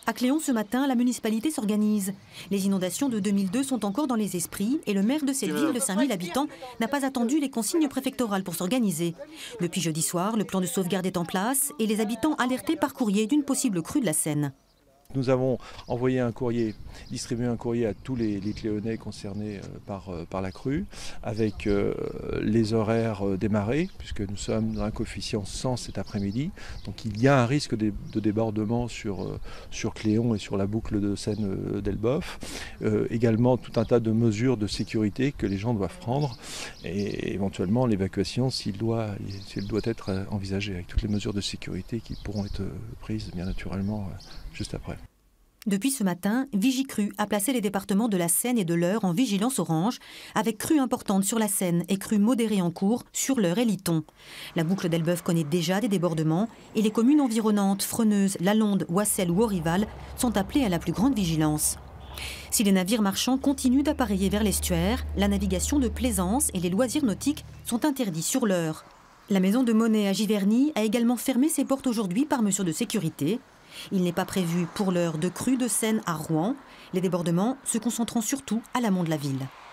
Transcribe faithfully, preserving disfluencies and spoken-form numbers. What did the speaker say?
À Cléon, ce matin, la municipalité s'organise. Les inondations de deux mille deux sont encore dans les esprits et le maire de cette ville de cinq mille habitants n'a pas attendu les consignes préfectorales pour s'organiser. Depuis jeudi soir, le plan de sauvegarde est en place et les habitants alertés par courrier d'une possible crue de la Seine. Nous avons envoyé un courrier, distribué un courrier à tous les, les Cléonnais concernés par, par la crue, avec euh, les horaires des marées, puisque nous sommes dans un coefficient cent cet après-midi. Donc il y a un risque de, de débordement sur, euh, sur Cléon et sur la boucle de Seine d'Elbeuf. Euh, également tout un tas de mesures de sécurité que les gens doivent prendre, et éventuellement l'évacuation s'il doit, s'il doit être envisagée, avec toutes les mesures de sécurité qui pourront être prises bien naturellement juste après. Depuis ce matin, Vigicru a placé les départements de la Seine et de l'Eure en vigilance orange, avec crues importantes sur la Seine et crues modérées en cours sur l'Eure et Litton. La boucle d'Elbeuf connaît déjà des débordements et les communes environnantes, Freneuse, Lalonde, Oissel ou Orival, sont appelées à la plus grande vigilance. Si les navires marchands continuent d'appareiller vers l'estuaire, la navigation de plaisance et les loisirs nautiques sont interdits sur l'Eure. La maison de monnaie à Giverny a également fermé ses portes aujourd'hui par mesure de sécurité. Il n'est pas prévu pour l'heure de crue de Seine à Rouen, les débordements se concentrant surtout à l'amont de la ville.